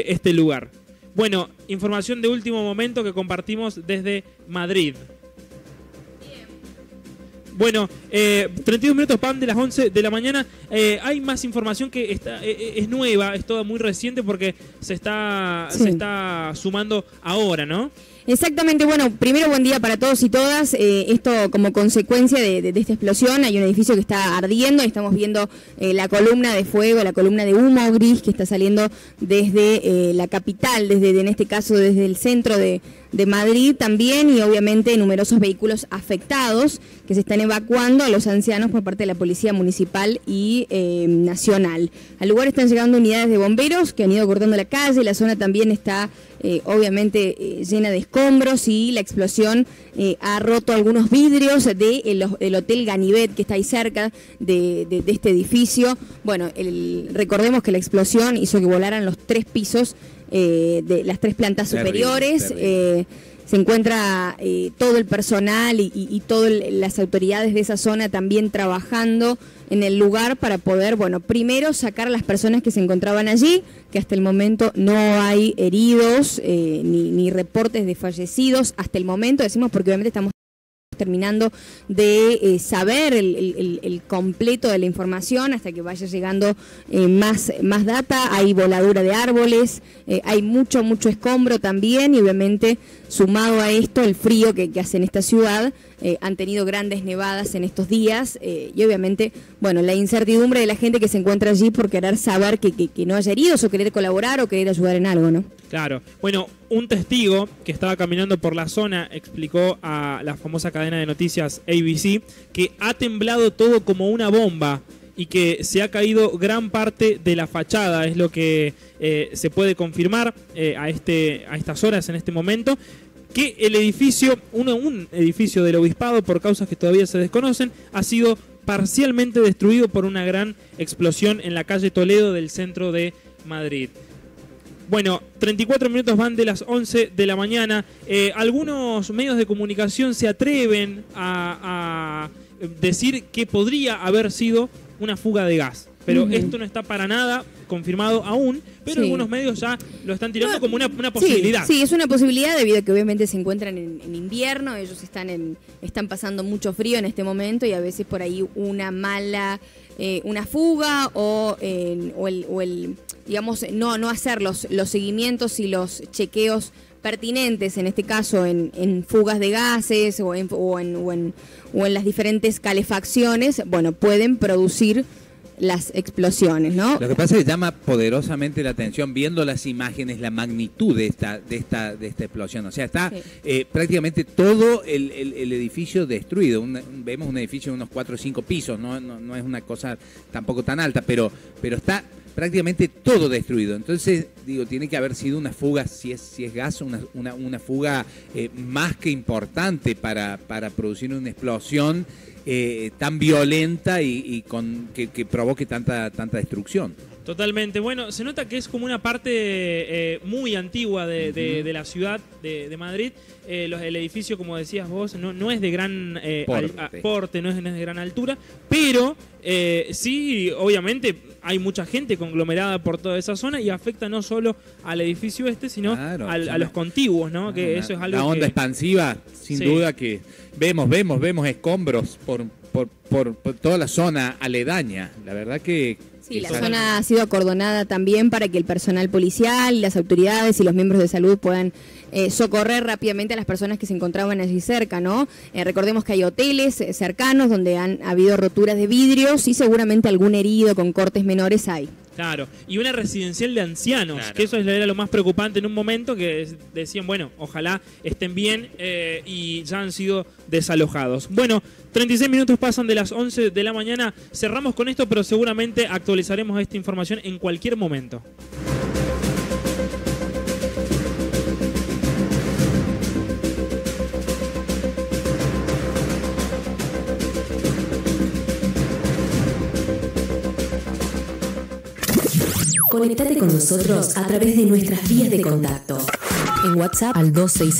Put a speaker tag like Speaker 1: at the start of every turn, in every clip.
Speaker 1: este lugar. Bueno, información de último momento que compartimos desde Madrid. Bueno, 32 minutos pan de las 11 de la mañana. Hay más información que es nueva, es toda muy reciente porque se está sumando ahora, ¿no?
Speaker 2: Exactamente, bueno, primero buen día para todos y todas. Esto como consecuencia de esta explosión, hay un edificio que está ardiendo, estamos viendo la columna de fuego, la columna de humo gris que está saliendo desde la capital, en este caso desde el centro de Madrid también, y obviamente numerosos vehículos afectados que se están evacuando a los ancianos por parte de la Policía Municipal y Nacional. Al lugar están llegando unidades de bomberos que han ido cortando la calle, la zona también está obviamente llena de escombros y la explosión ha roto algunos vidrios del Hotel Ganivet que está ahí cerca de este edificio. Bueno, recordemos que la explosión hizo que volaran los 3 pisos de las 3 plantas superiores. Terrible. Se encuentra todo el personal y todas las autoridades de esa zona también trabajando en el lugar para poder, bueno, primero sacar a las personas que se encontraban allí, que hasta el momento no hay heridos ni reportes de fallecidos hasta el momento, decimos porque obviamente estamos terminando de saber el completo de la información hasta que vaya llegando más data. Hay voladura de árboles, hay mucho escombro también, y obviamente sumado a esto el frío que hace en esta ciudad. Han tenido grandes nevadas en estos días y obviamente, bueno, la incertidumbre de la gente que se encuentra allí por querer saber que no haya heridos o querer colaborar o querer ayudar en algo, ¿no?
Speaker 1: Claro. Bueno, un testigo que estaba caminando por la zona explicó a la famosa cadena de noticias ABC que ha temblado todo como una bomba y que se ha caído gran parte de la fachada, es lo que se puede confirmar a estas horas en este momento. Que el edificio, un edificio del obispado, por causas que todavía se desconocen, ha sido parcialmente destruido por una gran explosión en la calle Toledo del centro de Madrid. Bueno, 34 minutos van de las 11 de la mañana. Algunos medios de comunicación se atreven a decir que podría haber sido una fuga de gas. Pero esto no está para nada confirmado aún, pero algunos medios ya lo están tirando como una posibilidad.
Speaker 2: Sí, es una posibilidad debido a que obviamente se encuentran en invierno, ellos están pasando mucho frío en este momento y a veces por ahí una fuga o el digamos, no hacer los seguimientos y los chequeos pertinentes, en este caso en fugas de gases o en las diferentes calefacciones, bueno, pueden producir las explosiones, ¿no?
Speaker 3: Lo que pasa es que llama poderosamente la atención viendo las imágenes, la magnitud de esta explosión. O sea, está prácticamente todo el edificio destruido. Vemos un edificio de unos 4 o 5 pisos, no es una cosa tampoco tan alta, pero está prácticamente todo destruido. Entonces, digo, tiene que haber sido una fuga, si es gas, una fuga más que importante para producir una explosión tan violenta y que provoque tanta destrucción.
Speaker 1: Totalmente. Bueno, se nota que es como una parte muy antigua de la ciudad de Madrid. El edificio, como decías vos, no es de gran porte, no es de gran altura, pero sí, obviamente hay mucha gente conglomerada por toda esa zona y afecta no solo al edificio sino a los contiguos, ¿no? Que eso es algo
Speaker 3: la onda expansiva, sin duda que vemos escombros por toda la zona aledaña. La verdad que
Speaker 2: sí, la zona ha sido acordonada también para que el personal policial, las autoridades y los miembros de salud puedan socorrer rápidamente a las personas que se encontraban allí cerca, ¿no? Recordemos que hay hoteles cercanos donde han habido roturas de vidrios y seguramente algún herido con cortes menores hay.
Speaker 1: Claro, y una residencial de ancianos, que eso era lo más preocupante en un momento, que decían, bueno, ojalá estén bien y ya han sido desalojados. Bueno, 36 minutos pasan de las 11 de la mañana, cerramos con esto, pero seguramente actualizaremos esta información en cualquier momento.
Speaker 4: Conectate con nosotros a través de nuestras vías de contacto. En WhatsApp al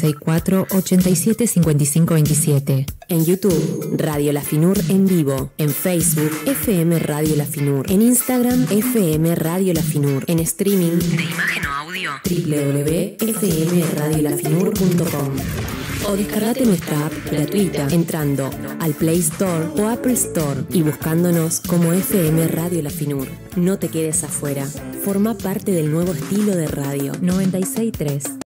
Speaker 4: 2664-875527. En YouTube, Radio La Finur en vivo. En Facebook, FM Radio La Finur. En Instagram, FM Radio La Finur. En streaming, de imagen o audio, radio. www.fmradiolafinur.com o descargate nuestra app gratuita entrando al Play Store o Apple Store y buscándonos como FM Radio La Finur. No te quedes afuera. Forma parte del nuevo estilo de radio 96.3.